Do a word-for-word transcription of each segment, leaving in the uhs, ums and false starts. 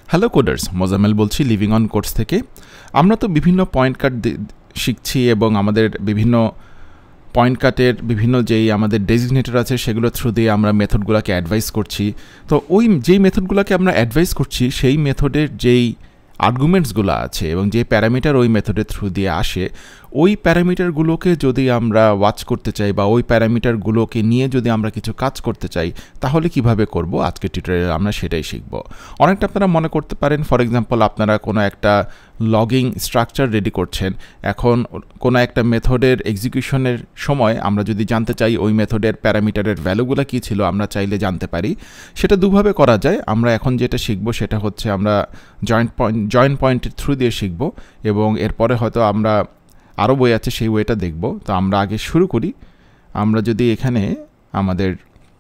Hello coders, Mozammel বলছি living on course থেকে। আমরা তো বিভিন্ন পয়েন্ট কাট শিখছি এবং আমাদের বিভিন্ন পয়েন্ট কাটের বিভিন্ন যেই আমাদের ডেজিগনেটর আছে সেগুলো থ্রু দিয়ে আমরা মেথডগুলোকে অ্যাডভাইস করছি। তো ওই যেই মেথডগুলোকে আমরা অ্যাডভাইস করছি সেই মেথডের যেই আর্গুমেন্টসগুলো আছে এবং যে প্যারামিটার ওই মেথডের থ্রু দিয়ে আসে, ওই প্যারামিটারগুলোকে যদি আমরা ওয়াচ করতে চাই বা ওই প্যারামিটারগুলোকে নিয়ে যদি আমরা কিছু কাজ করতে চাই, তাহলে কিভাবে করব আজকের টিউটোরিয়ালে আমরা সেটাই শিখব। অনেকটা আপনারা মনে করতে পারেন, ফর এক্সাম্পল আপনারা কোনো একটা লগিং স্ট্রাকচার রেডি করছেন। এখন কোনো একটা মেথডের এক্সিকিউশনের সময় আমরা যদি জানতে চাই ওই মেথডের প্যারামিটারের ভ্যালুগুলো কী ছিল, আমরা চাইলে জানতে পারি। সেটা দুভাবে করা যায়। আমরা এখন যেটা শিখব সেটা হচ্ছে আমরা জয়েন্ট পয়েন্ট জয়েন্ট পয়েন্টের থ্রু দিয়ে শিখব এবং এরপরে হয়তো আমরা আরও বই আছে সেই ওয়েটা দেখব। তো আমরা আগে শুরু করি। আমরা যদি এখানে আমাদের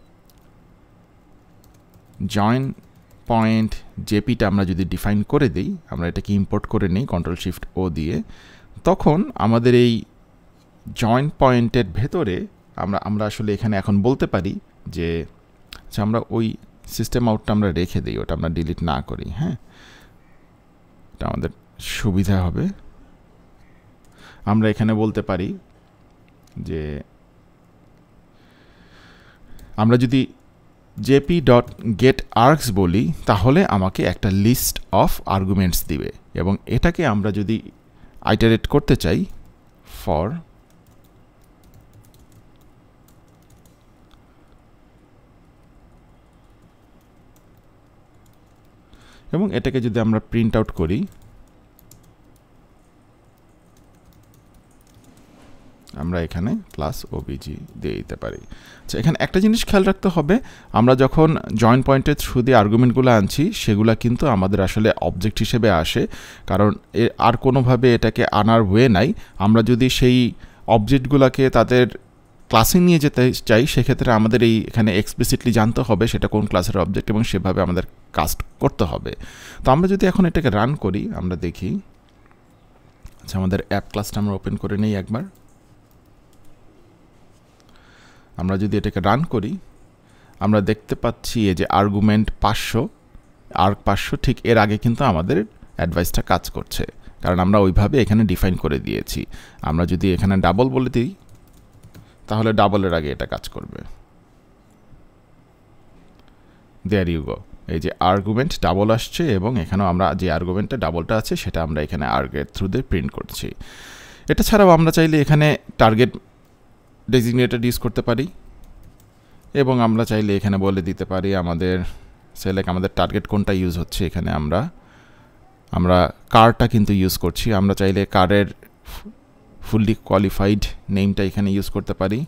জয়েন্ট পয়েন্ট জেপিটা আমরা যদি ডিফাইন করে দিই, আমরা এটাকে ইম্পোর্ট করে নিই কন্ট্রোল শিফট ও দিয়ে, তখন আমাদের এই জয়েন্ট পয়েন্টের ভেতরে আমরা আমরা আসলে এখানে এখন বলতে পারি যে আচ্ছা আমরা ওই সিস্টেম আউটটা আমরা রেখে দিই, ওটা আমরা ডিলিট না করি। হ্যাঁ, এটা আমাদের সুবিধা হবে। আমরা এখানে বলতে পারি যে আমরা যদি জেপি ডট গেট আর্কস বলি তাহলে আমাকে একটা লিস্ট অফ আর্গুমেন্টস দিবে এবং এটাকে আমরা যদি আইটারেট করতে চাই ফর এবং এটাকে যদি আমরা প্রিন্ট আউট করি, আমরা এখানে প্লাস ওবিজি দিয়ে দিতে পারি। আচ্ছা, এখানে একটা জিনিস খেয়াল রাখতে হবে, আমরা যখন জয়েন্ট পয়েন্টের থ্রু দিয়ে আর্গুমেন্টগুলো আনছি সেগুলো কিন্তু আমাদের আসলে অবজেক্ট হিসেবে আসে, কারণ আর কোনোভাবে এটাকে আনার ওয়ে নাই। আমরা যদি সেই অবজেক্টগুলোকে তাদের ক্লাসে নিয়ে যেতে চাই সেক্ষেত্রে আমাদের এই এখানে এক্সপ্লিসিটলি জানতে হবে সেটা কোন ক্লাসের অবজেক্ট এবং সেভাবে আমাদের কাস্ট করতে হবে। তো আমরা যদি এখন এটাকে রান করি, আমরা দেখি, আচ্ছা আমাদের অ্যাপ ক্লাসটা আমরা ওপেন করে নিই একবার। আমরা যদি এটাকে রান করি, আমরা দেখতে পাচ্ছি এই যে আর্গুমেন্ট পাঁচশো আর্ক পাঁচশো, ঠিক এর আগে কিন্তু আমাদের অ্যাডভাইসটা কাজ করছে, কারণ আমরা ওইভাবে এখানে ডিফাইন করে দিয়েছি। আমরা যদি এখানে ডাবল বলে দিই তাহলে ডাবলের আগে এটা কাজ করবে। দেয়ার ইউ গো, এই যে আর্গুমেন্ট ডাবল আসছে এবং এখানেও আমরা যে আর্গুমেন্টটা ডাবলটা আছে সেটা আমরা এখানে আর্গের থ্রু দিয়ে প্রিন্ট করছি। এটা ছাড়াও আমরা চাইলে এখানে টার্গেট ডেজিগনেটর ইউজ করতে পারি এবং আমরা চাইলে এখানে বলে দিতে পারি আমাদের সেলেক্ট আমাদের টার্গেট কোনটা ইউজ হচ্ছে। এখানে আমরা আমরা কারটা কিন্তু ইউজ করছি, আমরা চাইলে কারের ফুললি কোয়ালিফাইড নেমটা এখানে ইউজ করতে পারি।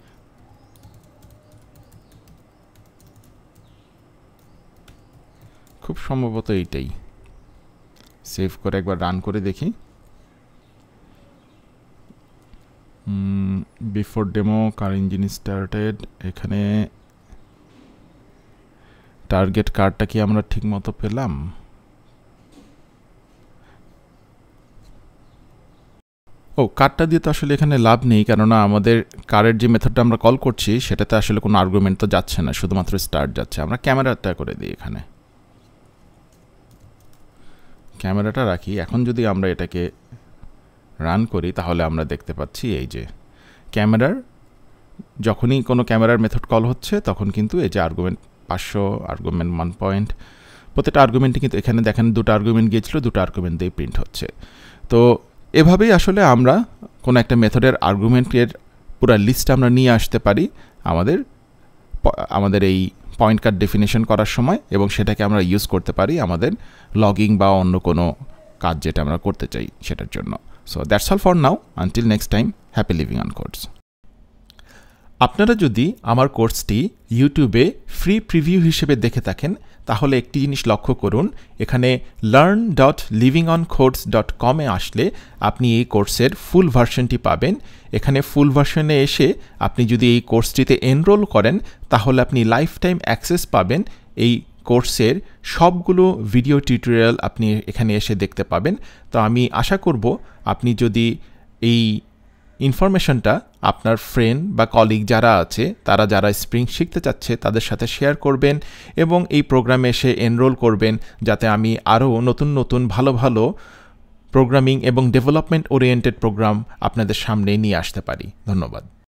খুব সম্ভবত এইটাই। সেভ করে একবার রান করে দেখি। Before demo car engine started, এখানে টার্গেট কারটা কি আমরা ঠিক মতো পেলাম? ও, কারটা দিয়ে তো আসলে এখানে লাভ নেই, কেননা আমাদের কারের যে মেথডটা আমরা কল করছি সেটাতে আসলে কোনো আর্গুমেন্ট তো যাচ্ছে না, শুধুমাত্র স্টার্ট যাচ্ছে। আমরা ক্যামেরাটা করে দিই, এখানে ক্যামেরাটা রাখি। এখন যদি আমরা এটাকে রান করি তাহলে আমরা দেখতে পাচ্ছি এই যে ক্যামেরার যখনই কোনো ক্যামেরার মেথড কল হচ্ছে তখন কিন্তু এই যে আর্গুমেন্ট পাঁচশো, আর্গুমেন্ট ওয়ান পয়েন্ট, প্রত্যেকটা আর্গুমেন্টই কিন্তু এখানে দেখেন দুটো আর্গুমেন্ট গিয়েছিল, দুটো আর্গুমেন্ট দিয়ে প্রিন্ট হচ্ছে। তো এভাবেই আসলে আমরা কোনো একটা মেথডের আর্গুমেন্টের পুরো লিস্ট আমরা নিয়ে আসতে পারি আমাদের আমাদের এই পয়েন্ট কার্ড ডেফিনেশন করার সময় এবং সেটাকে আমরা ইউজ করতে পারি আমাদের লগিং বা অন্য কোনো কাজ যেটা আমরা করতে চাই সেটার জন্য। So that's all for now. Until next time, happy living on codes. আপনারা যদি আমার কোর্সটি ইউটিউবে ফ্রি প্রিভিউ হিসেবে দেখে থাকেন তাহলে একটি জিনিস লক্ষ্য করুন, এখানে learn dot living on codes dot কমে আসলে আপনি এই কোর্সের ফুল ভার্সনটি পাবেন। এখানে ফুল ভার্সনে এসে আপনি যদি এই কোর্সটিতে এনরোল করেন তাহলে আপনি লাইফ টাইম অ্যাক্সেস পাবেন এই কোর্সের সবগুলো ভিডিও টিউটোরিয়াল আপনি এখানে এসে দেখতে পাবেন। তো আমি আশা করব আপনি যদি এই ইনফরমেশনটা আপনার ফ্রেন্ড বা কলিগ যারা আছে তারা যারা স্প্রিং শিখতে চাচ্ছে তাদের সাথে শেয়ার করবেন এবং এই প্রোগ্রামে এসে এনরোল করবেন যাতে আমি আরও নতুন নতুন ভালো ভালো প্রোগ্রামিং এবং ডেভেলপমেন্ট ওরিয়েন্টেড প্রোগ্রাম আপনাদের সামনে নিয়ে আসতে পারি। ধন্যবাদ।